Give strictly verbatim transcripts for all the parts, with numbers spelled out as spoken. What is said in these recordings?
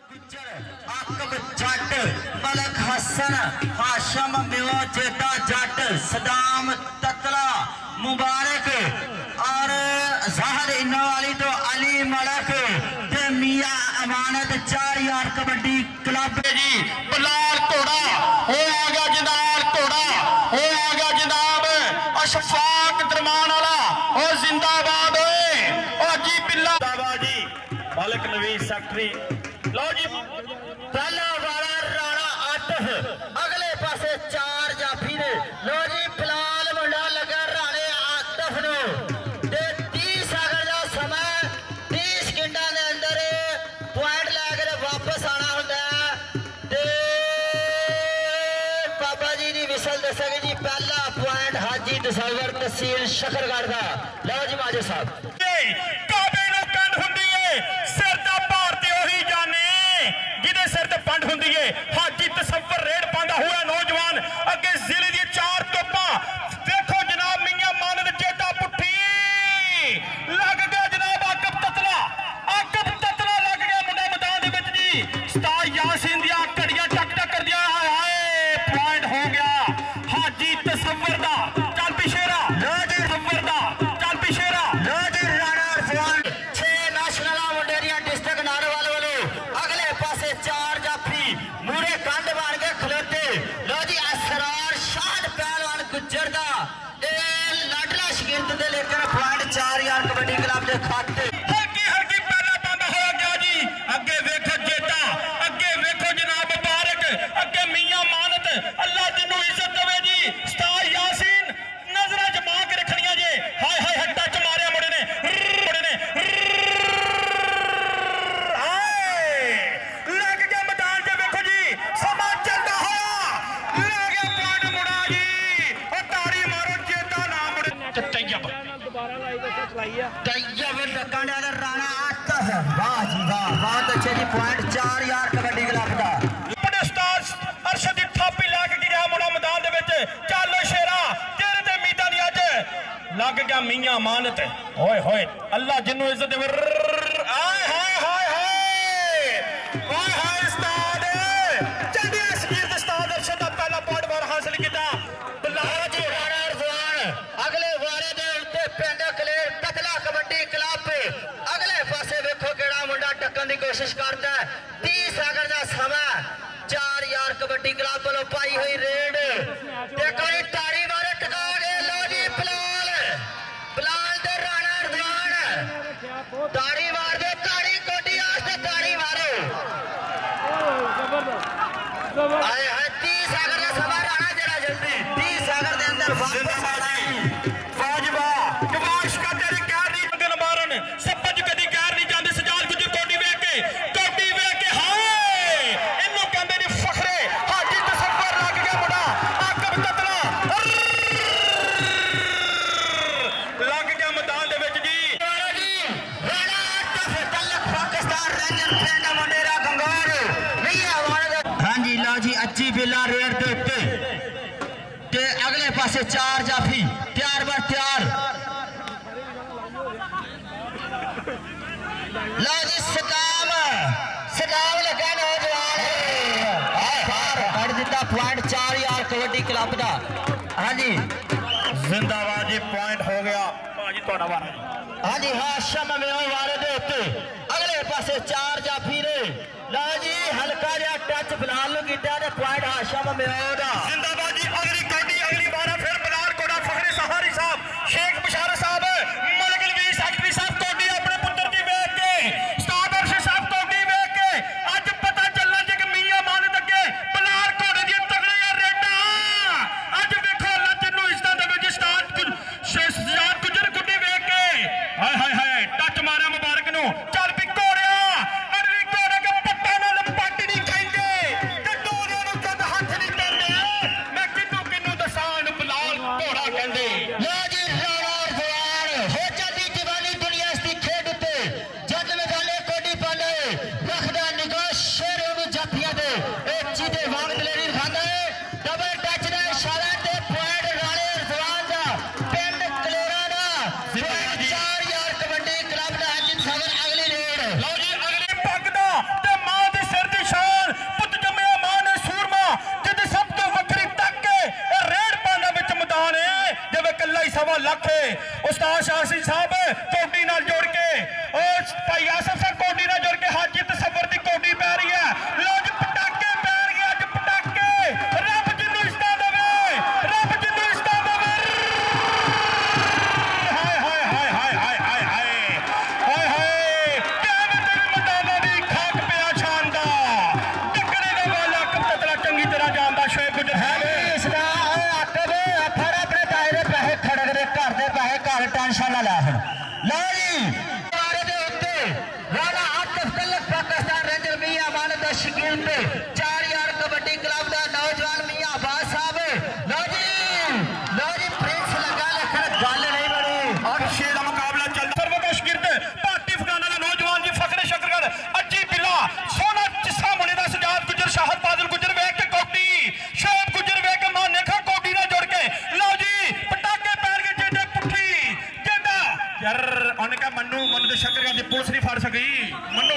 आकब जट मलक हसन हाशम म्यो जेदा जट सदाम ततला मुबारक और जहर इनवाली तो अली मलक ते मियां अमानत चार यार कबड्डी क्लब जी बलाल घोड़ा हो आ गया जनाब घोड़ा हो आ गया जनाब अशफाक दरमान वाला और जिंदाबाद ओ जी बिल्ला जी मालिक नवीस सेक्रेटरी लो जी पहला वाला राणा आठ अगले पासे चार जाफी ने लो जी फिलहाल मुंडा लगा राणे आतफ नो ते तीस अगर दा समय तीस सेकंडा दे अंदर पॉइंट लेकर वापस आना हुंदा ते बाबा जी दी विसल दसेगी जी पहला पॉइंट हाजी तसवर तहसील शकरगढ़ दा लो जी माजो साहब काबे नु कंड हुंदी है सिर दा भार ते ओही जाने जिदे सिर ते पंड हुंदी है हाजी तसव्वुर रेड पांदा हुआ नौजवान अगे जिले दी चार तोपा देखो जनाब मियां मानद जेदा पुठी लग गया जनाब आकब ततला आकब ततला लग गया मुंडा मैदान दे विच जी उस्ताद यासीन दी कड़ियां टक टक कर दिया हाय पॉइंट हो गया हाजी तसव्वुर दा चल पिछेरा लो जी तसव्वुर दा चल पिछेरा लो जी राणा अरफान छे नेशनल मुंडेरिया डिस्ट्रिक्ट नारोवाल वालों अगले पासे चार जाफी मूरे कंड बन के खलोते लो जी असरार शाद पहलवान गुज्जर दा ए लाडला शकीरत दे लेकर पॉइंट चार यार कबड्डी क्लब दे खाते हल्की हल्की पहला बंद हो गया जी अगे वेखो जेता अगे वेखो जनाब मुबारक अगे मियां मानत अल्लाह जिन्नू इज्जत देवे जी उस्ताद यासीन नजरा जमा के रखनिया जे हाय हाय हट्टा च मारिया मुंडे ने मुंडे ने हाय लग गया मैदान च वेखो जी समा चलदा होया लग गया पॉइंट मुड़ा जी ओ ताड़ी मारो जेता ना मुड़े तैयब दोबारा लाई तो चलाई है तैयब डकांडा दा राणा आतफ वाह जी वाह बहुत अच्छे जी पॉइंट चार यार कबड्डी क्लब दा बड़े उस्ताद अरशद दी थापी लग गया मुड़ा मैदान दे विच चल शेरा तेरे ते उम्मीदां नहीं अज लग गया मियां मानत ओए होए अल्लाह जिन्नू इज्जत देवे आय हाय हाय हाय ओए हाय उस्ताद चंडी शकीर उस्ताद अरशद दा पहला पॉइंट बार हासिल कीता बल्ला जी राणा अरफान अगले वारे दे उत्ते पिंड कलेर ततला कबड्डी क्लब अगले पासे वेखो केड़ा मुंडा टक्कन दी कोशिश करदा है तीस अगर दा समय चार यार कबड्डी क्लब वालों पाई हुई रेड देखो जी ताड़ी मारे टका गए लो जी बिलाल बिलाल दे राणा अरफान ताड़ी मार दे ताड़ी कोटी आस्ते ताड़ी मारो आए हाय तीस अगर दा समय राणा जरा जल्दी तीस अगर दे अंदर वापस आ जाए फौजबा कमाश का तेरी कार नहीं दिल मारन सपज कदी कार नहीं जांदे सजाद गुजर कोटी वेख के कोटी वेख के हाय इन्नु कहंदे ने फखरे हाजी तसव्वुर लग गया मुंडा आकब ततला लग गया मैदान दे विच जी राणा आतफ तलक पाकिस्तान रेंजर पिंड मुंडेरा गंगोर मियां वाले हां जी लो जी अच्छी बिल्ला रेड दे उत्ते ते अगले पासे चार जाफी तैयार बर तैयार लो जी सदाम सदाम लगा नौजवान बाहर कट दिता पॉइंट चार यार कबड्डी क्लब दा हां जी जिंदाबाद जी पॉइंट हो गया भाजी तोड़ा वारा हां जी हाशम मेओ वारे दे उत्ते अगले पासे चार जाफी ने लो जी हल्का जिहा टच बिलाल नु कीता ते पॉइंट हाशम मेओ दा जिंदाबाद जी अगली कबड्डी अगली बार फिर बिलाल कोड़ा फखरे सहारी साहब शेख बशारा साहब मलिक नवीस सेक्रेटरी साहब कोडी अपने पुत्र दी वेख के उस्ताद अरशद साहब कोडी वेख के अज पता चलना जे कि मियां मानत अगे बिलाल कोड़े दी तगड़ियां रेडां अज वेखो अल्लाह जिन्नू इज्जत देवे जी उस्ताद शेखजाद गुजर गुड्डी वेख के हाय हाय हाय टच मारिया मुबारक नु चल भी कोड़िया अड़वी कोड़े के पट्टा नाल पट्ट नहीं खाइंदे ते डोरे नु जद हाथ नहीं करदे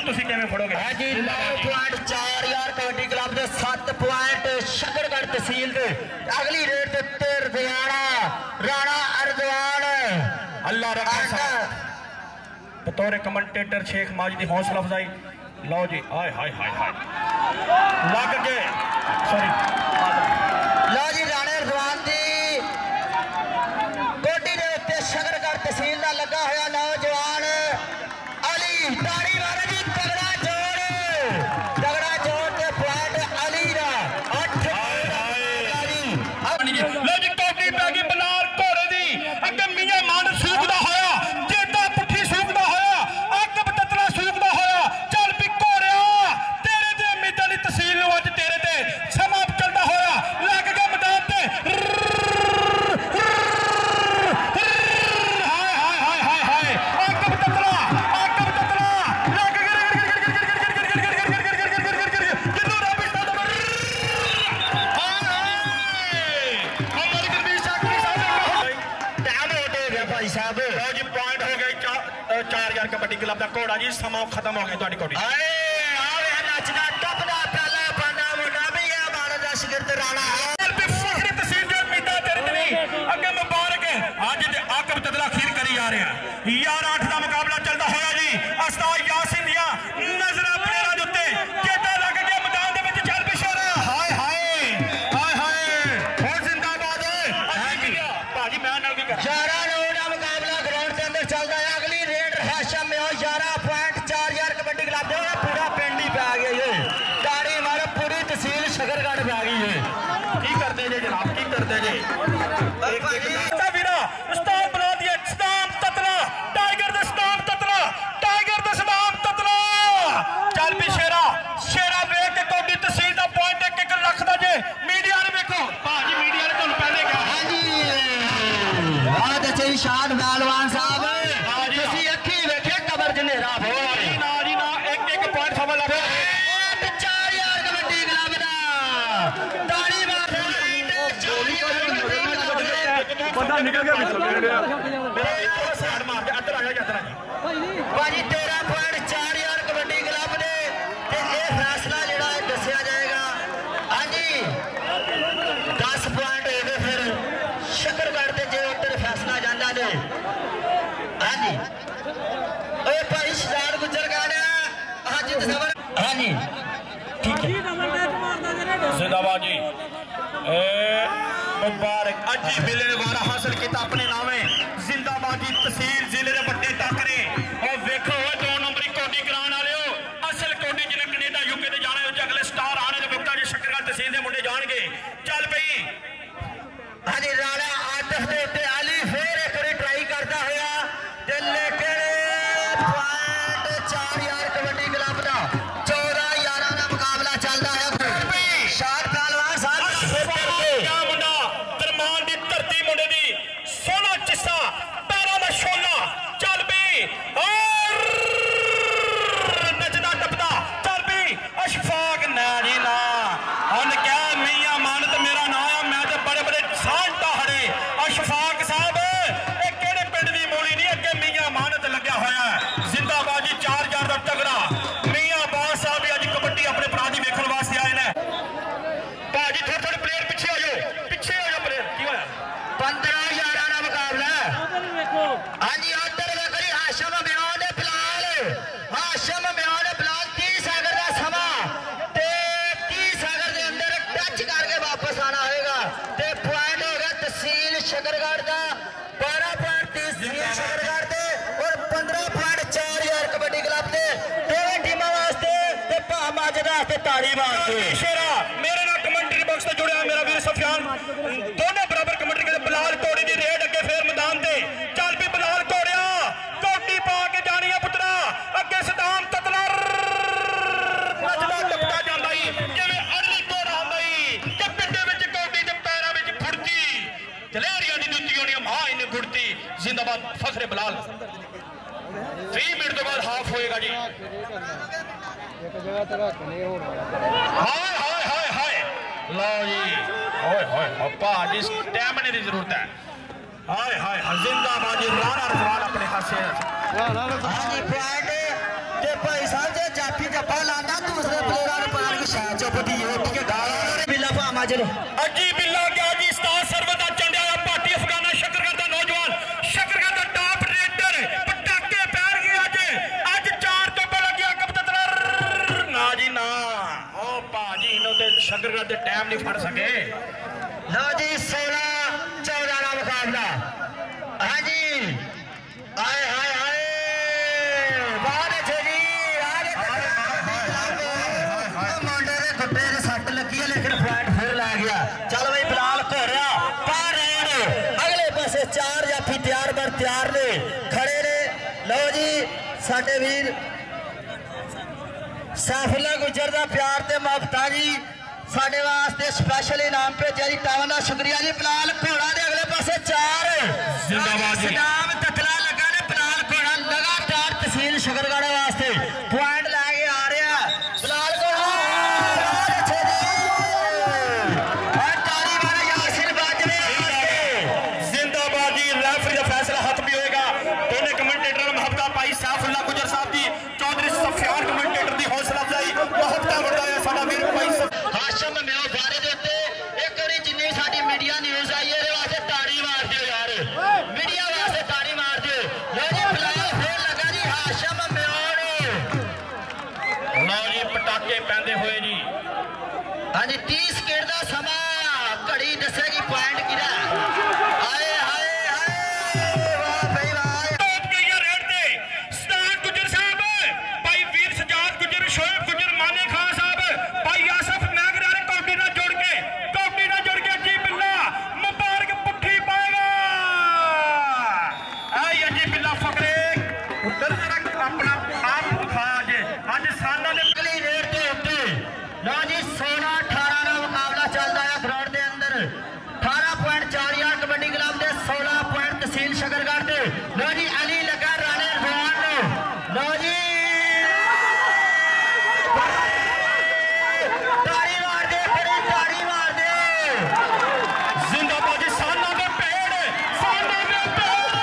तुसीं किवें फड़ोगे? हां जी नौ पॉइंट चार यार कबड्डी क्लब दे सात पॉइंट शकरगढ़ तहसील दे अगली रेड ते तेर दियाना राणा अर्जवान अल्लाह रखा बतौर कमेंटेटर शेख माजिद दी हौसला अफजाई। लो जी हाय हाय हाय हाय लग गए सॉरी लो जी राणे अर्जवान दी गोडी दे उत्ते शकरगढ़ तहसील दा लगा होया नौजवान अली ताड़ी मारे जी तगड़ा जोड़ तगड़ा जोड़ ते पॉइंट अली दा आठ लो जी कौडी पै गई बलाल घोड़े दी अगे मियां मान सूखदा होया जेता पुठी सूखदा होया अग बततला सूखदा होया चल भी घोड़िया तेरे ते उम्मीदां दी तहसील नु अज तेरे ते समा चलदा होया लग गया मैदान ते हाय हाय हाय हाय हाय अग बततला अग बततला लग जिन्नू रब इस्ता दा हाय हाय अमर गरबी साकी साहब टाइम हो गया भाई साहब लो जी पॉइंट हो गए चार चार यार कबड्डी क्लब का घोड़ा जी समा खत्म हो गया ਤੁਹਾਡੀ ਕੋਡੀ आए आवे नचदा टपदा पहला पांडा मुंडा भी है मारा दा शिगिरद राणा फखरी तहसील जो उम्मीदां तेरे ते नहीं अगे मुबारक अज ते आकब तदला खीर करी जा रहे हैं यार आठ का मुकाबला चलता होया जी उस्ताद यासीन दिया नजरा प्लेयरां दे उत्ते केटा लग गया मैदान दे विच चल पिछड़ा हाय हाय हाय हाय और जिंदाबाद हां जी भाजी मैं नाल भी कर यारा नौ का मुकाबला ग्राउंड के अंदर चलता है अगली रेड हाशम में और ग्यारह पॉइंट चार यार कबड्डी क्लब दे पूरा पिंड ही पे आ गया ये गाड़ी मारे पूरी तहसील शकरगढ़ पे आ गई है की करते जे जनाब की करते जे एक एक वीरा उस्ताद बना दिया सदाम ततला टाइगर दा सदाम ततला टाइगर दा सदाम ततला चल भी शेरा शेरा वेख के कौडी तहसील दा पॉइंट एक एक लख दा जे मीडिया ने देखो भाजी मीडिया ने ਤੁਹਾਨੂੰ पहले कहा हां जी बहुत अच्छे शान पहलवान साहब हां जी ਤੁਸੀਂ ਅੱਖੀ ਵੇਖਿਆ ਕਬਰ ਜਨੇਰਾ ਹੋ ना जी ना एक एक पॉइंट समझ लगे चार यार कबड्डी क्लब दा ताड़ी मार बंदा निकल गया मेरा एक साइड मार के अंदर आ जा अंदर आ जा भाजी तेरह पॉइंट चार यार कबड्डी क्लब ने ते ये फैसला जेड़ा है दस्या जाएगा हां जी दस पॉइंट हो गए फिर शकरगढ़ ते जे उधर फैसला जांदा ने हां जी ओए भाई शरार गुजर गाना हां जी तसवर हां जी ठीक है जिंदाबाद जी ए मुबारक अजी बिले ने वारा हासिल किया अपने नामे जिंदाबाद जी तहसील जिले के बड़े टाकरे और देखो दो नंबरी कोडी कराने वाले हो असल कोडी जिन्हें कनेडा यूके ते जाने हो अगले स्टार आने दे वक्त जे शकरगढ़ तहसील दे मुंडे जाणगे चल पई हां जी राणा आतफ दे उत्ते अली फिर एक बारी ट्राई करता होया ते लेकिन पॉइंट चार यार कबड्डी क्लब दा चौदह यारां दा मुकाबला चलदा है शाद पहलवान साहब क्या मुंडा दरमान दी धरती मुंडे दी सोना चिस्सा पैरा दा शोला चल बी और नचदा टपदा चल बी अशफाक ना जी ना उन क्या मियां मान ते मेरा नाम है मैं ते बड़े बड़े साल टाहड़े अशफाक साहब ए केड़े पिंड दी मोली नहीं अगे मियां मान ते लग्या होया जिंदाबाद जी चार यार दा तगड़ा मियां बास साहब भी अज कबड्डी अपने भरा दी वेखण वास्ते आए ने भाजी थोड़े थोड़े प्लेयर पिछे हो जाओ पिछे हो जाओ प्लेयर की होया पंद्रह यारां दा मुकाबला हां जी उधर वेखो जी हाशम म्यान दे बिलाल हाशम म्यान दे बिलाल तीस सागर दा समा ते तीस सागर दे अंदर टच करके वापस आना होएगा ते पॉइंट होगा तहसील शकरगढ़ दा बारह पॉइंट तीस तहसील शकरगढ़ दे और पंद्रह पॉइंट चार यार कबड्डी क्लब दे दोवें टीमां वास्ते ते भा माजदा वास्ते ताड़ी मारते शेरा मेरे नाल कमेंट्री बॉक्स से जुड़िया मेरा वीर सफियान दोनों बराबर कमेंट्री करते बिलाल घोड़ी दी रेड अगे फिर मैदान ते चल भी बिलाल घोड़िया कोटी पा के जानी है पुत्रा अगे सदाम ततला नचदा टपदा जांदा ही जिवें अरली घोड़ा हुंदा ही कि पिंडे विच कोटी ते पैरां विच फुड़ती दलेरियां दी दुत्ती होनी मां इन्ने गुड़ती जिंदाबाद फखरे बिलाल बीस मिनट के बाद हाफ होएगा जी हाय हाय हाय हाय लो जी ओए होए हप्पा जिस स्टैमिने की जरूरत है हाय हाय जिंदाबाद जी राणा रजवान अपने हाथ से हां जी पॉइंट ते भाई साहब जे माजरे अजी बिल्ला क्या जी उस्ताद सरवर दा चंडिया भाटी अफगाना शकरगढ़ दा नौजवान शकरगढ़ दा टॉप रेडर पटाके पैर गए अज अज चार तो पड़ गया कबूतर ना जी ना ओ भाजी इन्हों ते शकरगढ़ दे टाइम नहीं फड़ सके लो जी सोलह चौदह का मुकाबला हाँ जी आए हाय हाय बहुत अच्छे जी मुंडे के गुट्टे से सट लगी है लेकिन पॉइंट फिर लै गया चल भाई बिलाल घोड़िया पार रहे अगले पासे चार जाफी तैयार बर तैयार ने खड़े ने लो जी साडे वीर सैफुल्ला गुजर का प्यार ते मुहब्बत जी साडे वास्ते स्पेशल इनाम भेजा जी टावन का शुक्रिया जी बिलाल घोड़ा दे अगले पासे चार सदाम तकला लगा ने बिलाल घोड़ा लगातार तहसील शकरगढ़ वास्ते पॉइंट लैके आ रहा बिलाल घोड़ा ताली मारे यासिर बाजवे जिंदाबाद जी रेफरी का फैसला हथ भी होएगा दोनों कमेंटेटर मुहब्बत भाई सैफुल्ला गुजर साहब दी चौधरी सफियान कमेंटेटर दी हौसला अफजाई मुहब्बत बढ़ा है साडा वीर भाई हाशम मेरे बारे दे उत्ते एक बारी जिन्नी साडी मीडिया न्यूज़ आई है वास्ते ताड़ी मार दियो यार मीडिया वास्ते ताड़ी मार दियो लो जी बिलाल फिर लगा जी हाशम मेरे लो जी पटाके पैंदे हुए जी हाँ जी तीस सेकंड का समा घड़ी दसेगी पॉइंट किरा आए हाय हाय वाह भाई वाह टॉप गई रेड ते उस्ताद गुजर साहब भाई वीर सजाद गुजर शोएब गुजर माने खान साहब भाई आसफ मैगरार कौटी ना जोड़ के कौटी ना जोड़ के जी बिल्ला मुबारक पुट्ठी पाएगा आई अजी बिल्ला फकरे उधर जरा अपना आप दिखा जे आज साना ने अगली रेड के उत्ते लो जी सोलह अठारह का मुकाबला चलता है ग्राउंड के अंदर अठारह पॉइंट चार यार कबड्डी क्लब के सोलह पॉइंट तहसील शकरगढ़ के लो जी अली लगा राणे रजवान लो जी ताड़ी मार दे फिर ताड़ी मार दे जिंदाबाद साना के पेड़ साना के पेड़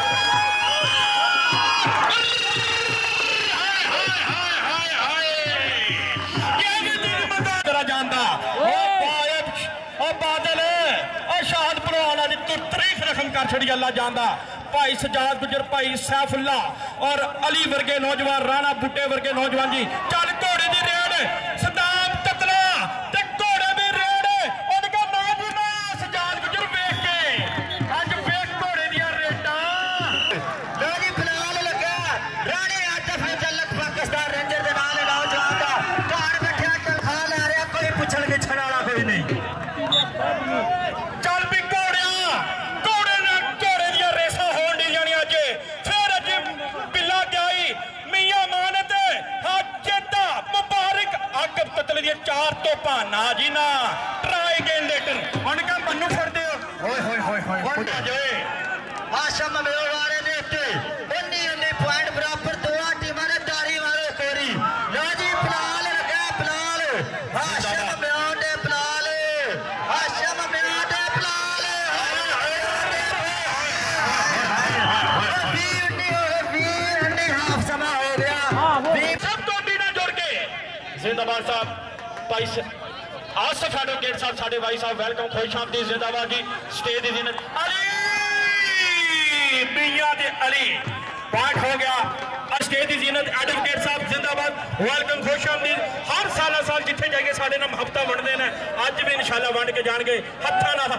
हाय हाय हाय हाय ये भी दिल मदा तेरा जानदा ओ पायब ओ बादल ओ शाहदपुर वाला दी तू तारीफ रकम कर छड़ी अल्लाह जानदा भाई सजाद गुजर भाई सैफुल्ला और अली वर्गे नौजवान राणा बुट्टे वर्गे नौजवान जी चल घोड़े दी रेड सदाम ततला ते घोड़े दी रेड उनका नाम भी ना सजाद गुजर वेख के अज वेख घोड़े दी रेडा लो जी बिलाल लगा राणे आतफ जलक पाकिस्तान रेंजर दे नाल नौजवान दा घर बैठा तनखा ले रहा कोई पुछण गिछण वाला कोई नहीं चल भी घोड़िया घोड़े ने घोड़े दी रेसा होण दी जानी अज फिर अज बिल्ला गई मियां मानत हाजेदा मुबारक अग ततले दी चार तो पाना जी ना ट्राई गेन लेटर हुण का मन्नू फड़ दे ओए होए होए होए फड़ जाए हाशम मेरे वाले दे उत्ते उन्नी उन्नी पॉइंट बराबर दोवां टीमां ने ताड़ी मारे कोरी लो जी बिलाल लगा बिलाल हाशम मेरे दे बिलाल हाशम मेरे दे बिलाल वीर उन्नी हो गए वीर उन्नी हाफ समा हो गया वीर सब तो ना जोड़ के जिंदाबाद साहब भाई आसफ एडवोकेट साहब साडे भाई साहब वेलकम खुश आमदी जिंदाबाद जी स्टेज दी जिन्नत अली मियां दे अली पॉइंट हो गया स्टेज दी जिन्नत एडवोकेट साहब जिंदाबाद वेलकम खुश आमदी हर साल साल जिथे जाइए साडे नाल हफ्ता वंडदे ने अज भी इंशाल्लाह वंड के जाणगे हत्था ना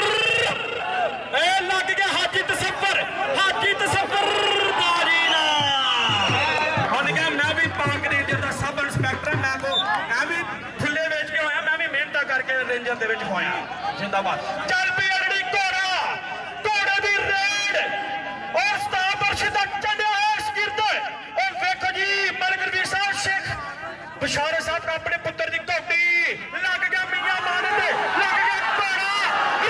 ए लग गया हाजी तसव्वुर हाजी तसव्वुर दाजी ना हुण क्या मैं भी पाक रेंजर दा सब इंस्पेक्टर मैं को मैं भी फुल्ले वेच के होया मैं भी मेहनत करके रेंजर दे विच होया जिंदाबाद चल भी अड़ी घोड़ा घोड़े दी रेड और उस्ताद मुर्शिद चंडिया है गिरद और देखो जी मलकरवीर साहब शेख बशारे साहब अपने पुत्र दी घोटी लग गया मियां माने ते लग गया घोड़ा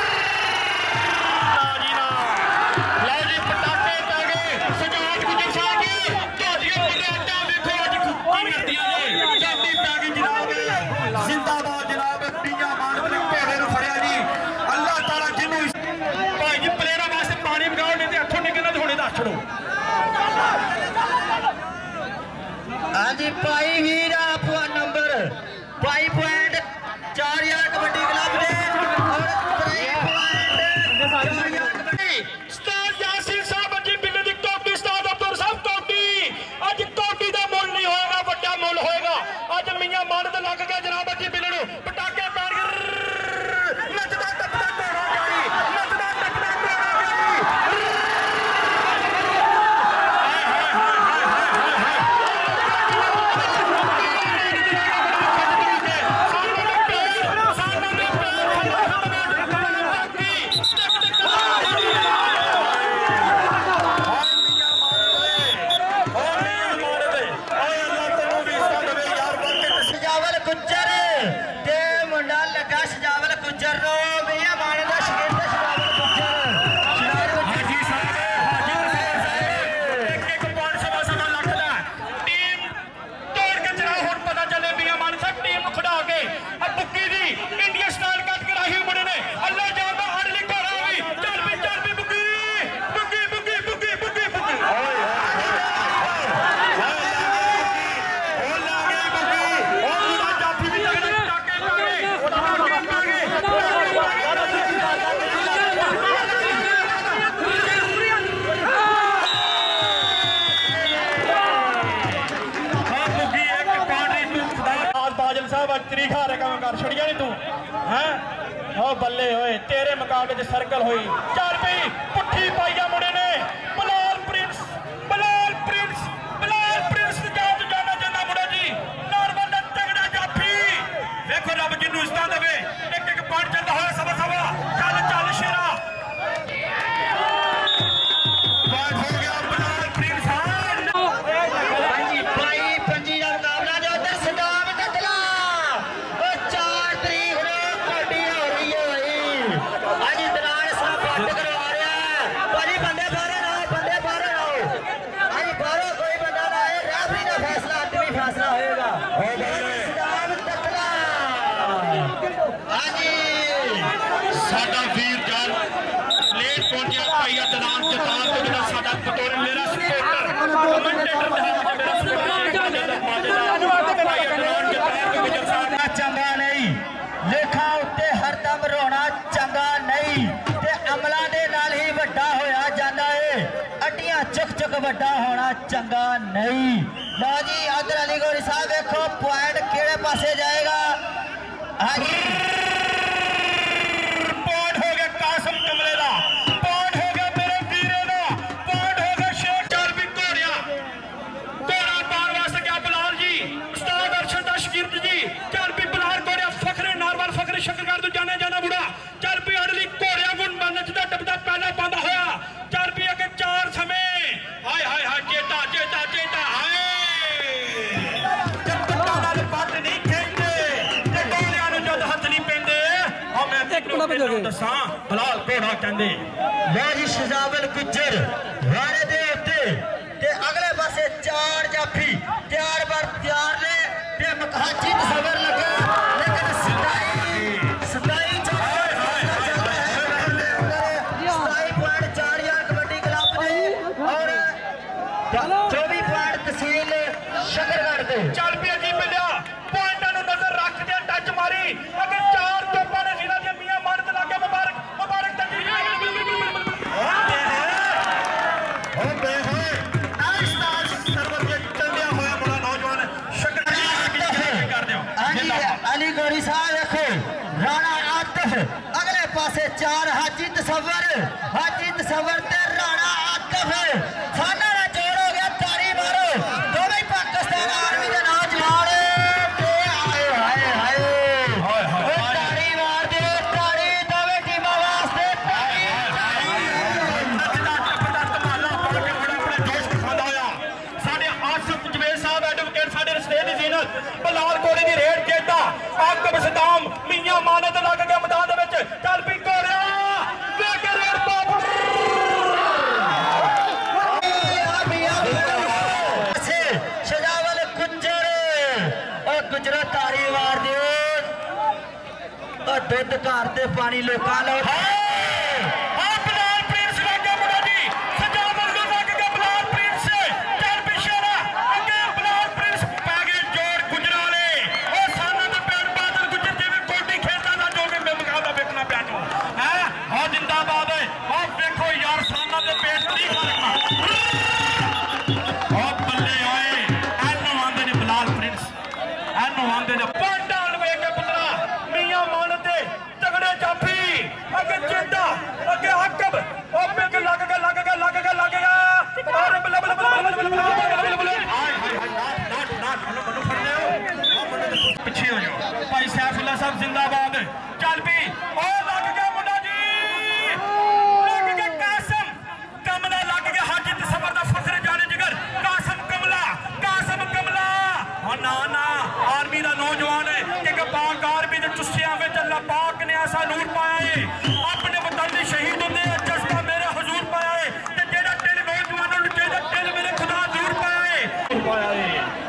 जी ना लो जी पटाके पै गए सजाद गुजर साहब जी घोड़ियां बनेटा देखो अज की करदी है चाटी पै गई जनाब जिंदाबाद जनाब मियां माने ते घोड़े नु फड़िया जी अल्लाह ताला जिन्नू भाई जी प्लेयरां वास्ते पानी मंगाओ नहीं ते हथों निकलना ते हुणे दस छड़ो हाँ जी भाई वीर आप नंबर भाई पॉइंट चार यार कबड्डी क्लब अज मियां मान ते लग गया जनाब अजी बिलड़ पटाके पैण नचदा टपदा घोड़ा जारी नचदा टपदा घोड़ा जारी बल्ले होए तेरे मुकाबले सर्कल हुई चल पी पुट्ठी पाइया मुड़े ने बलाल प्रिंस बलाल प्रिंस बलाल प्रिंस जात जाना जाना मुड़ा जी नॉर्मल तगड़ा जाफी देखो रब जिन्नू इस्ता देवे एक एक पॉइंट चलता होया सवा सवा चल चल शेरा पॉइंट हो गया बलाल प्रिंस पंजी भाई पंजी दा मुकाबला जो उधर सदाम कतला ओ चार तरीक नु कबड्डी हो रही है भाई आज दरान साहब बट करवा रहा है भाई बंदे बाहर ना बंदे बाहर आओ आज बाहर कोई बंदा ना है रेफरी का फैसला अंतिम फैसला होएगा सदाम कतला आज साडा वीर जान लेट पहुंचा भाईया दरान जतान तो मेरा साडा पटोरे मेरा सपोर्टर कमेंटेटर मेरा सपोर्टर भाईया दरान जतान तो गुजर साहब चंगा नहीं लेखा उत्ते हरदम रोना चंगा नहीं ते अमला दे नाल ही वड्डा होया जांदा है अड्डियां चुक चुक वड्डा होना चंगा नहीं लो जी अदर अली गोरी साहब देखो पॉइंट केड़े पासे जाएगा हाजी पॉइंट हो गया कासम कमले दा पॉइंट हो गया मेरे वीरे दा पॉइंट हो गया शेर चल भी घोड़िया घोड़ा पान वास्ते क्या बलाल जी उस्ताद अरशद अशकीर्त जी चल भी बलाल घोड़िया फखरे नारवाल फखरे शकरगार तो जाने जाना बुढ़ा चल भी अड़ली घोड़िया गुण नचदा टपदा पहला पांदा होया चल भी अगे चार समय हाय हाय हाय चेता चेता चेता हाय जब तक नाल पट नहीं खेंदे ते घोड़िया नु जद हथ नहीं पेंदे आ मैं तेनू दसां बलाल घोड़ा कहंदे लो जी शजावल गुज्जर वाले दे उत्ते ते अगले पासे चार जाफी तैयार बर तैयार ने ते मकाजी तसवर लगे लेकिन सताई सताई सताई पॉइंट चार यार कबड्डी क्लब ने और चौबीस पॉइंट तहसील शकरगढ़ दे चल पे जी मिलिया पॉइंटां नु नजर रख दे टच मारी अगर चार तोपां ने जिन्हां दी मियां मान ते लागे मुबारक मुबारक तकरीर हो बे होए नाइस नाइस सरवर के चंदिया होया बड़ा नौजवान शकरगढ़ कर दियो हाजी अली गोरी साहब देखो राणा आतिफ अगले पासे चार हाजी तसवर हाजी तसवर ते राणा आतिफ साना दा जोड़ हो गया तारी मारो दोवें पाकिस्तान आर्मी दे नौजवान ते आए हाय हाय हाय हाय तारी मार दे तारी दोवें टीमां वास्ते तारी नचदा टपदा धमाला पा के बड़ा अपने देश दिखांदा होया साडे आसिफ जवेद साहब एडवोकेट साडे रस्ते दी जीनत बलाल कोड़ी दी रेड जेता आकब सदाम मियां माने ते लग गया मैदान दे विच चल भी घोड़िया वेख रेड बाप शजावल गुज्जर और गुजरो तारी मार दियो और दुध घर ते पानी लोकां लो आ बलाल प्रिंस लगे मुड़ा जी सजावल नु लग गया बलाल प्रिंस चल भी शेरा अगे बलाल प्रिंस पै गए जोर गुजराले ओ साना दे पेड़ बादल गुजर जिवें कोटी खेलदा दा जो के मुकाबला देखना पिया जो है आ जिंदाबाद है आ देखो यार साना दे पेड़ तरी फर्क ओ बल्ले ओए एनु आंदे ने बलाल प्रिंस एनू आंदे ने पंडाल वे के पुत्रा मियां मान दे तगड़े जाफी अगे चेता अगे हकब ओ बिग लग गया लग गया लग गया लग गया अरे बल्ले बल्ले बल्ले बल्ले बल्ले हाय हाय हाय नाट नाट नाट मनु फड़ ले पीछे हो जाओ भाई सैफुल्ला साहब जिंदाबाद चल भी ओ लग गया मुंडा जी लग गया कासम कमला लग गया हाजी तसव्वुर दा फखर जाने जिगर कासम कमला कासम कमला हां ना ना आर्मी दा नौजवान है कि पाक आर्मी दे चुस्सियां विच अल्लाह पाक ने ऐसा नूर पाया है अपने वतन दे शहीद होंदे जज्बा मेरे हुजूर पाया है ते जेड़ा दिल नौजवानों नु जेड़ा दिल मेरे खुदा जरूर पाया है पाया है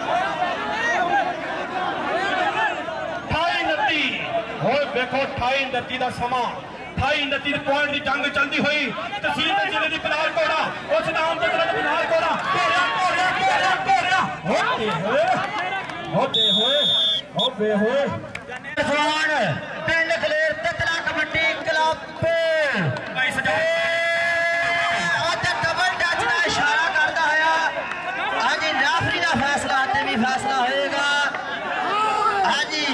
अठाई उनतीस होए देखो अठाई उनतीस दा समा अठाई उनतीस पॉइंट की जंग चलती हुई तहसील जिले की बलाल कोड़ा उस नाम के बलाल कोड़ा घोड़िया घोड़िया घोड़िया घोड़िया होते हुए होते हुए होते हुए जवान पिंड खलेर ततला कबड्डी क्लब भाई सजा डबल टच का इशारा करता है हाँ जी रेफरी का फैसला आते भी फैसला होएगा हाँ जी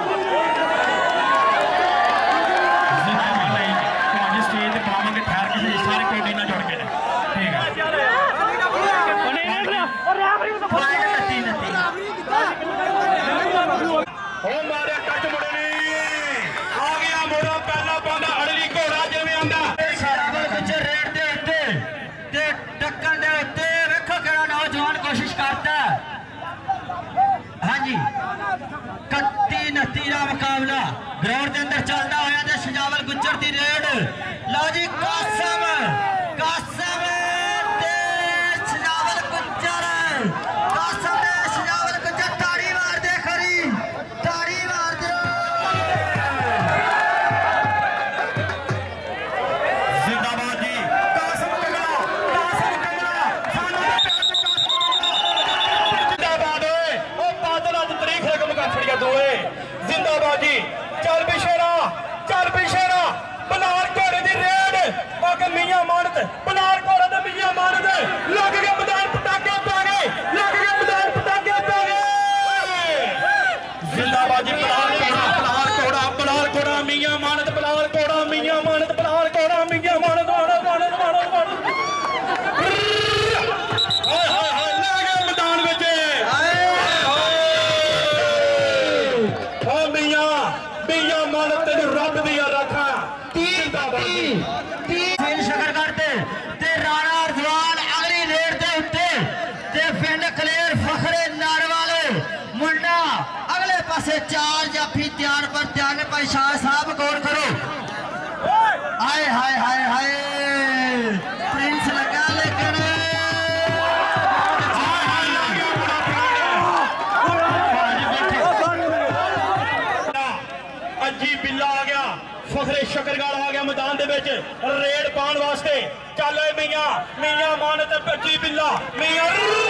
स्टेज पावांगे ठहर के सारे कोडी ना जोड़ के ठीक है ओ मारे टच मुड़े नहीं आ गया मोड़ा पहला पांदा अड़ली घोड़ा जिवें आंदा शराबल कुछ रेड दे उत्ते ते टक्कन दे उत्ते देखो केड़ा नौजवान कोशिश करता है हां जी इकतीस उनतीस का मुकाबला ग्राउंड के अंदर चलता होया ते सजावल गुज्जर दी रेड लो जी कासम कासम ते सजावल गुज्जर कासम ते सजावल गुज्जर ताड़ी मार दे खरी ताड़ी मार दे जिंदाबाद जी कासम कमला कासम कमला सानू जिंदाबाद ओए ओ बादल अज तारीख रकम कर छड़िया दोए जिंदाबाद जी चल भी शेरा चल भी शेरा बलाल घोड़े दी रेड आके मियां मानत बलाल घोड़े दे मियां मानत लग गए मैदान पटाके पा गए लग गए मैदान पटाके पा गए जिंदाबाद जी बलाल घोड़ा बलाल घोड़ा बलाल घोड़ा मियां मानत बलाल घोड़ा मियां मानत बलाल घोड़ा मियां मानत मानत मानत मानत मानत हाय हाय हाय लग गए मैदान विच ओ मियां मियां मानत तेनू रब दी रखा शकर करते ते राणा रजवान अगली रेड दे उत्ते ते पिंड कलेर फखरे नारवाले मुंडा अगले पासे चार जाफी तैयार पर ध्यान भाई शाह साहब गौर करो हाय हाय हाय हाय प्रिंस लगा लेकिन अजी बिल्ला आ गया फखरे शकरगाल आ गया मैदान दे विच रेड पाउण वास्ते चल मियां मियां मानत अजी बिल्ला मियां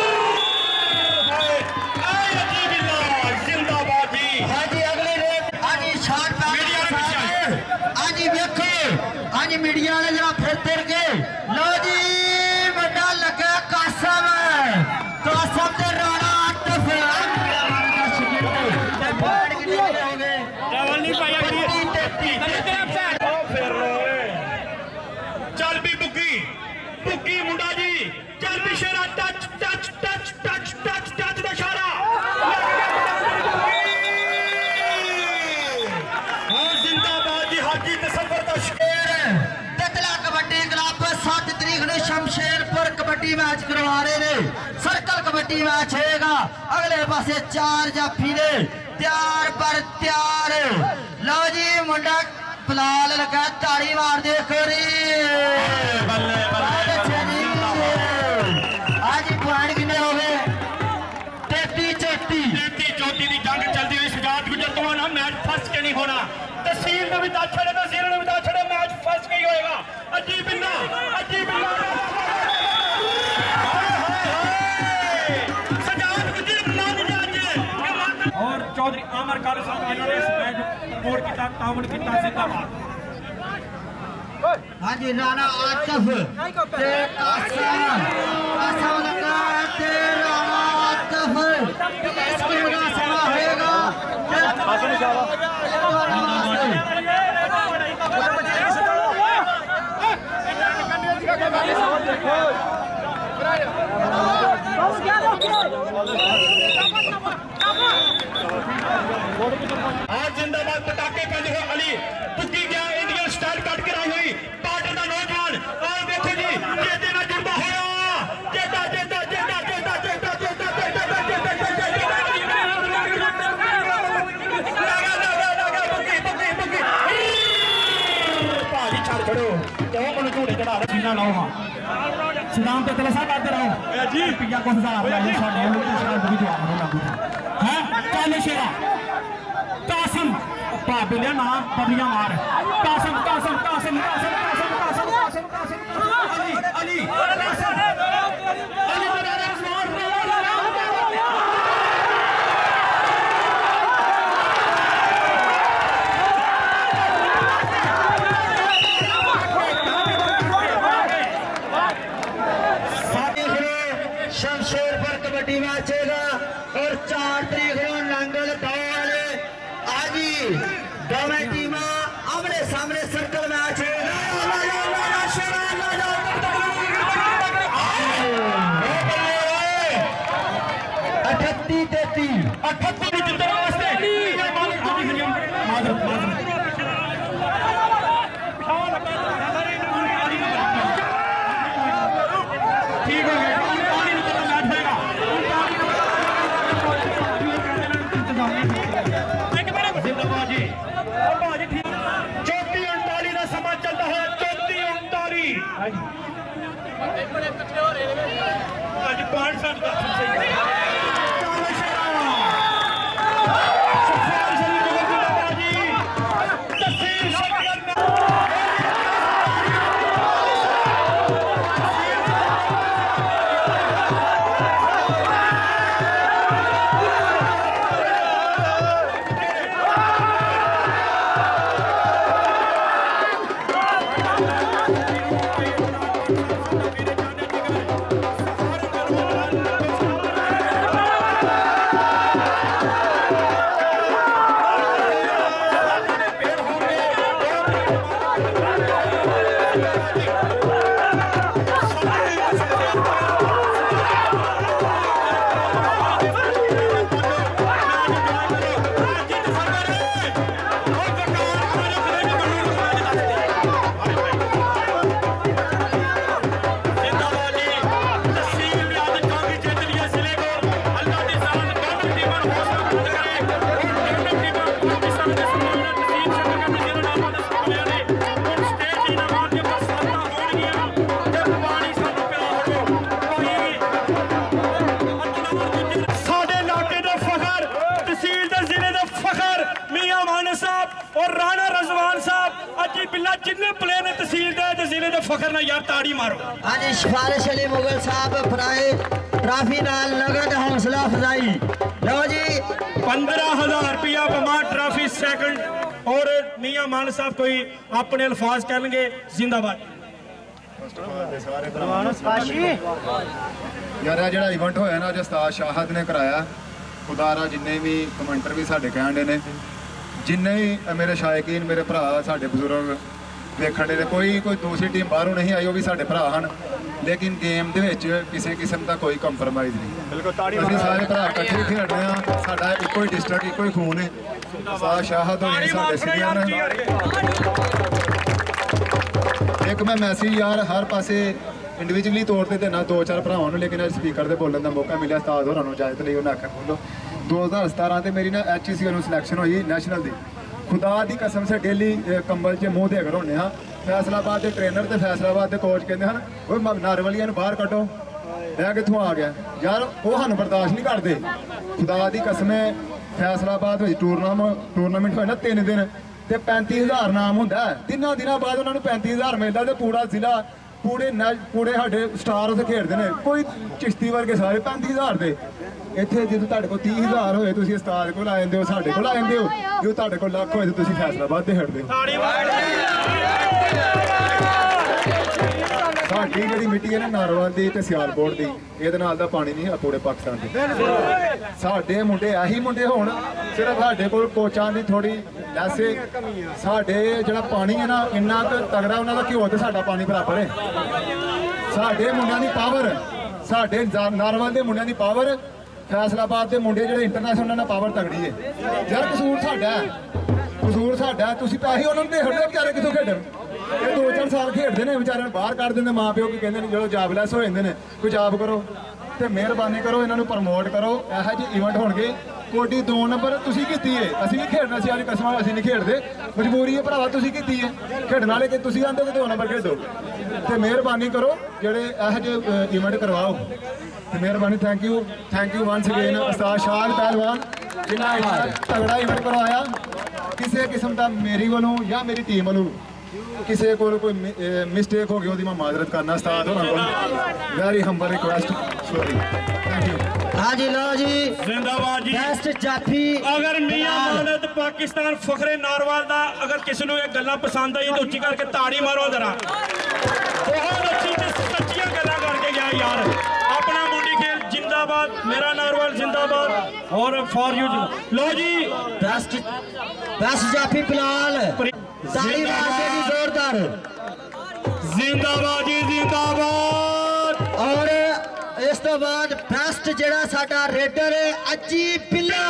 हाय अजी बिल्ला जिंदाबाद जी हाँ जी अगली रेड हाँ जी शॉट हाँ जी देखो हाँ जी मीडिया वाले जरा फिर फिर के लो जी बड़ा लगा कासम कासम ते राणा आटफ चल भी बुग्गी बुग्गी मुंडा जी चल भी Shera touch touch touch touch touch touch दा इशारा हां जिंदाबाद जी हाजी तसव्वुर दा शेर ततला कबड्डी क्लब सात तरीक ਨੂੰ शमशेरपुर कबड्डी मैच करवा रहे ने सर्कल कबड्डी मैच होएगा अगले पासे चार जाफी ने तैयार पर तैयार लो जी मुंडा बलाल लगा ताड़ी मार दे कोरी बल्ले बल्ले आज पॉइंट कितने हो गए तैतीस चौतीस तैतीस चौतीस की जंग चलती हुई सजाद गुजर तो ना मैच फर्स्ट के नहीं होना तहसील में भी दाद छड़े तहसील में भी दाद छड़े मैच फर्स्ट के ही होएगा अजी बिल्ला अजी बिल्ला सजाद गुजर मान जाए और चौधरी आमर काल साहब इन्होंने इस मैच बोर्ड की ताउन किया जिंदाबाद हाँ जी राणा आतफ ते कासम कासम लगा ते राणा आतफ इसकी मुनासबा होएगा आज जिंदाबाद पटाखे पैदे हुए अली तुक्की गया इंडियन स्टाइल कट के आई हुई पार्टी का नौजवान और देखो जी चेते में जुड़ता होया चेता चेता चेता चेता चेता चेता चेता भाजी छड़ छड़ो क्यों मैंने झूठे चढ़ा रहे सीना लाओ हाँ सदाम पे तलसा करते रहो जी पिया को हजार लाए साढ़े लोग शराब भी दुआ करो लागू हैं चल शेरा कासिम भाभी ने नाम पबिया मार कासिम कासिम कासिम कासिम कासिम कासिम कासिम कासिम अली अली कासिम अली मेरा रज़वान शमशेर पर कबड्डी मैच होगा और चार तरीक को नांगल गाँव वाले आज ही दोनों टीम आमने सामने सर्कल मैच अठत्ती तेती अठत्ती जितने वास्ते ठीक हो गया चौथी उनताली का समा चलता है चौथी उनताली अज पांच साल और राणा रज़वान साहब अजी बिल्ला जिन्ने प्लेयर ने तहसील दे तहसील दे फखर ना यार ताड़ी मारो। हाँ जी सिफारिश अली मुगल साहब प्राइज ट्रॉफी नाल नगद हौसला अफजाई लो जी पंद्रह हजार रुपया बमा ट्रॉफी सेकंड और मियां मान साहब कोई अपने अल्फाज करेंगे जिंदाबाद। यार जो इवेंट होया ना उस्ताद शाहद ने कराया खुदारा जिन्ने भी कमेंटर भी साढ़े कहने ने जिन्ने भी मेरे शायकीन मेरे भरा साढ़े बजुर्ग देखने ने कोई कोई दूसरी टीम बाहरों नहीं आई वो भी साढ़े भरा हैं लेकिन गेम के किसी किस्म का कोई कंप्रोमाइज़ नहीं असं सारे भरा इकट्ठे खेडने साडा एको ही डिस्ट्रिक्ट एको ही खून है उस्ताद शाहद होने साढ़े सीनियर ने एक मैं मैसेज यार हर पासे इंडिविजुअली तौर पर देना दो चार भरावान लेकिन स्पीकर से बोलने का मौका मिला उस्ताद होरां नूं इजाजत लई उन्हें आख्या बोलो दो हज़ार सतारह से मेरी ना एच ई सी सिलेक्शन हुई नैशनल की खुदा की कसम से डेली कंबल च मूँह देकर होने हाँ फैसलाबाद के ट्रेनर तो फैसलाबाद के कोच कहते हैं वो नारवलिया बाहर कटो मैं कितों आ गया यार वो सानू बर्दाश्त नहीं करते खुदा की कसम फैसलाबाद टूरनामेंट टूरनामेंट होए ना तीन दिन तो पैंती हज़ार नाम होंगे तिना दिनों बाद उन्होंने पैंती हज़ार मिलता तो पूरा जिला पूरे पूरे साढ़े स्टार उत्थे खेडते हैं कोई चिश्ती वर्गे सारे पैंती हज़ार के इतने जो तुहाडे कोल तीह हज़ार होए तुसीं उस्ताद कोल आ जांदे हो साडे कोल आ जांदे हो जो तुहाडे कोल लख होए तो तुसीं फैसलाबाद ते खेडदे हो ਸਾਡੀ ਜਿਹੜੀ ਮਿੱਟੀ ਹੈ ਨਾ ਨਾਰਵਾਲ ਦੀ ਤੇ ਸਿਆਲਕੋਟ ਦੀ, ਇਹਦੇ ਨਾਲ ਦਾ ਪਾਣੀ ਨਹੀਂ ਹੈ ਪੂਰੇ ਪਾਕਿਸਤਾਨ ਦੇ। ਸਾਡੇ ਮੁੰਡੇ ਇਹੀ ਮੁੰਡੇ ਹੋਣ, ਸਿਰਫ ਸਾਡੇ ਕੋਲ ਕੋਚਾਂ ਦੀ ਥੋੜੀ ਲੈਸੇ, ਸਾਡੇ ਜਿਹੜਾ ਪਾਣੀ ਹੈ ਨਾ ਇੰਨਾ ਕੁ ਤਗੜਾ, ਉਹਨਾਂ ਦਾ ਘਿਓ ਤੇ ਸਾਡਾ ਪਾਣੀ ਬਰਾਬਰ ਹੈ। ਸਾਡੇ ਮੁੰਡਿਆਂ ਦੀ ਪਾਵਰ, ਸਾਡੇ ਨਾਰਵਾਲ ਦੇ ਮੁੰਡਿਆਂ ਦੀ ਪਾਵਰ, ਫੈਸਲਾਬਾਦ ਦੇ ਮੁੰਡੇ ਜਿਹੜੇ ਇੰਟਰਨੈਸ਼ਨਲ, ਉਹਨਾਂ ਨਾਲ ਪਾਵਰ ਤਗੜੀ ਹੈ। ਯਾਰ ਕਸੂਰ ਸਾਡਾ ਹੈ, ਕਸੂਰ ਸਾਡਾ। ਤੁਸੀਂ ਤਾਂ ਇਹੀ ਉਹਨਾਂ ਨੂੰ ਦੇਖਦੇ ਵਿਚਾਰੇ ਕਿੱਥੋਂ ਖੇਡਣ। ਇਹ ਦੋ ਚਾਰ ਸਾਲ ਖੇਡਦੇ ਨੇ, ਵਿਚਾਰਿਆਂ ਨੂੰ ਬਾਹਰ ਕੱਢ ਦਿੰਦੇ ਮਾਂ ਪਿਓ, ਕੀ ਕਹਿੰਦੇ ਨੇ ਜਦੋਂ ਜਾਬਲੈਸ ਹੋ ਜਾਂਦੇ ਨੇ। ਕੋਈ ਜਾਬ ਕਰੋ ਤੇ ਮਿਹਰਬਾਨੀ ਕਰੋ, ਇਹਨਾਂ ਨੂੰ ਪ੍ਰਮੋਟ ਕਰੋ। ਇਹੋ ਜਿਹੇ ਇਵੈਂਟ ਹੋਣਗੇ। ਕੋਡੀ ਦੋ ਨੰਬਰ ਤੁਸੀਂ ਕੀਤੀ ਹੈ, ਅਸੀਂ ਵੀ ਖੇਡਣਾ ਸੀ, ਅੱਜ ਕਸਮਾਂ ਅਸੀਂ ਨਹੀਂ ਖੇਡਦੇ, ਮਜਬੂਰੀ ਹੈ ਭਰਾਵਾ, ਤੁਸੀਂ ਕੀਤੀ ਹੈ। ਖੇਡਣ ਵਾਲੇ ਕਿ ਤੁਸੀਂ ਆਂਦੇ ਕਿ ਦੋ ਨੰਬਰ ਖੇਡੋ, ਤੇ ਮਿਹਰਬਾਨੀ ਕਰੋ ਜਿਹੜੇ ਇਹੋ ਜਿਹੇ ਇਵੈਂਟ ਕਰਵਾਓ, ਤੇ ਮਿਹਰਬਾਨੀ। Thank you, thank you once again ਉਸਤਾਦ ਸ਼ਾਹ ਪਹਿਲਵਾਨ, ਜਿਨ੍ਹਾਂ ਇੰਨਾ ਤਗੜਾ ਇਵੈਂਟ ਕਰਵਾਇਆ। ਕਿਸੇ ਕਿਸਮ ਦਾ ਮੇਰੀ ਵੱਲੋਂ ਜਾਂ ਮੇਰੀ ਟੀਮ ਵੱਲੋਂ ਕਿਸੇ ਕੋਲ ਕੋਈ ਮਿਸਟੇਕ ਹੋ ਗਈ, ਉਹਦੀ ਮੈਂ ਮਾਜ਼ਰਤ ਕਰਨਾ ਉਸਤਾਦ ਹੋਰਾਂ ਕੋਲ। Very humble request, sorry, thank you. हाँ जी, लो जी, जिंदाबाद जी। बेस्ट जाफी अगर मियां मोहम्मद पाकिस्तान फखरे नारवाल दा, अगर किसी को ये गल्लां पसंद आई तो उच्ची करके ताड़ी मारो जरा। बहुत अच्छी ते सच्चियां गल्लां करके गया यार। अपना मुंडी खेल जिंदाबाद, मेरा नारवाल जिंदाबाद, और फॉर यू। लो जी, बेस्ट बेस्ट जाफी बिलाल, ताड़ी मार के जी जोरदार। जिंदाबाद जी, जिंदाबाद। और इस तो बाद बेस्ट जेड़ा साडा रेडर है अजी बिल्ला।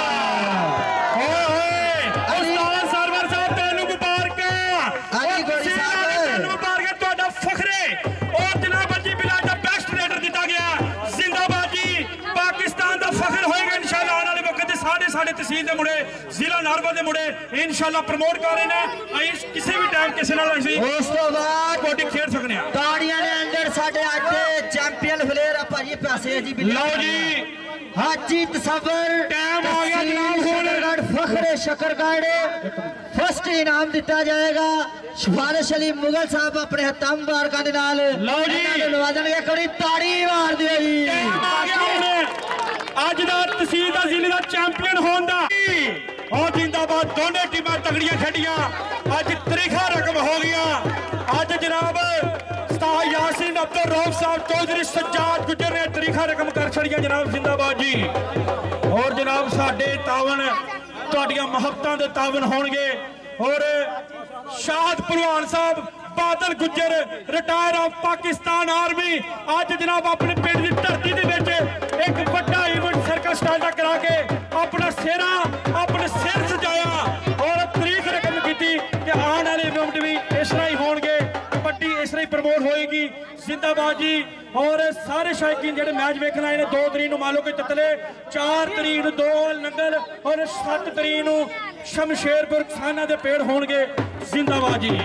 ओए ओए उस्ताद सरवर साहब तेनू मुबारक। अजी गोरी साहब तेनू मुबारक, ਤੁਹਾਡਾ फखरे और जनाब अजी बिल्ला ਦਾ बेस्ट रेडर ਦਿੱਤਾ ਗਿਆ। जिंदाबाद जी, पाकिस्तान ਦਾ फखर होएगा इंशाल्लाह। आने वाले वक्त ਦੇ ਸਾਡੇ ਸਾਡੇ तहसील ਦੇ ਮੁੰਡੇ, ਜ਼ਿਲ੍ਹਾ ਨਾਰਵਾ ਦੇ ਮੁੰਡੇ इंशाल्लाह प्रमोट कर रहे ने। ਅਸੀਂ ਕਿਸੇ ਵੀ ਟਾਈਮ ਕਿਸੇ ਨਾਲ ਅਸੀਂ उस तो बाद ਕੋਡੀ ਖੇਡ ਸਕਦੇ ਹਾਂ। ਤਾੜੀਆਂ ਦੇ ਅੰਦਰ ਸਾਡੇ ਅੱਜ ਦੇ ਚੈਂਪੀਅਨ ਪਲੇਅਰ ਆ ਭਾਜੀ ਪੈਸੇ ਅਜੀ ਬਿੱਲਾ। ਲਓ ਜੀ, ਹਾਜੀ ਤਸਵਰ ਟਾਈਮ ਆ ਗਿਆ ਜਨਾਬ। ਹੁਣ फखरे शकरगढ़ फर्स्ट इनाम दिता जाएगा। सिफारिश अली मुगल साहब अपने हत्थां मुबारकां दे नाल ਲਓ ਜੀ, नवाजणगे। कड़ी ताड़ी मार दिओ जी। ਟਾਈਮ ਆ ਗਿਆ ਹੁਣ ਅੱਜ ਦਾ ਤਹਿਸੀਲ ਦਾ ਜ਼ਿਲ੍ਹੇ ਦਾ ਚੈਂਪੀਅਨ ਹੋਣ ਦਾ। ਔਰ ਜਿੰਦਾਬਾਦ, ਦੋਨੇ ਟੀਮਾਂ ਤਗੜੀਆਂ ਖੇਡੀਆਂ। ਅੱਜ ਤਰੀਖਾ ਰਕਮ ਹੋ ਗਈਆਂ। ਅੱਜ ਜਨਾਬ ਉਸਤਾਦ यासीन अब्दुल रऊफ साहब चौधरी सज्जाद गुजर ने तरीखा रकम कर छड़िया जनाब। जिंदाबाद जी। और जनाब साडे तावन तुहाडियां मुहब्बतां दे तावन होणगे। और शाहद पहलवान साहब Badal Gujjar retire of Pakistan army अज जनाब अपने पिंड की धरती दे विच एक बड़ा इवेंट सर्कस स्टाइल दा करा के अपना सेहरा अपने सिर सजाया और तरीख रकम की कि आने वाले इवेंट भी इस तरह ही होणगे, कबड्डी इस तरह ही प्रमोट होएगी। जिंदाबाद जी। और सारे शायकीन जेडे मैच वेखण आए ने दो तरीक नूं मालो के ततले, चार तरीक नूं दो नंगल और सत्त तरीक नूं शमशेरपुर खाना दे पेड़ होणगे। जिंदाबाद जी।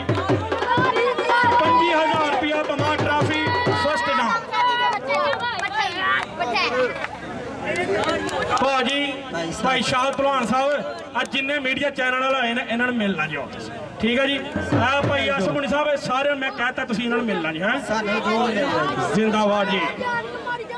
पच्चीस हजार रुपया बमा ट्राफी फर्स्ट नाम भाजी भाई शाह पहलवान साहब। आज जिन्ने मीडिया चैनल वाले आए ने इन्होंने मिलना जी, ठीक है जी। आ भाई असमुनी साहब सारे मैं कहता तुसीं इन्होंने मिलना जी। है जिंदाबाद जी।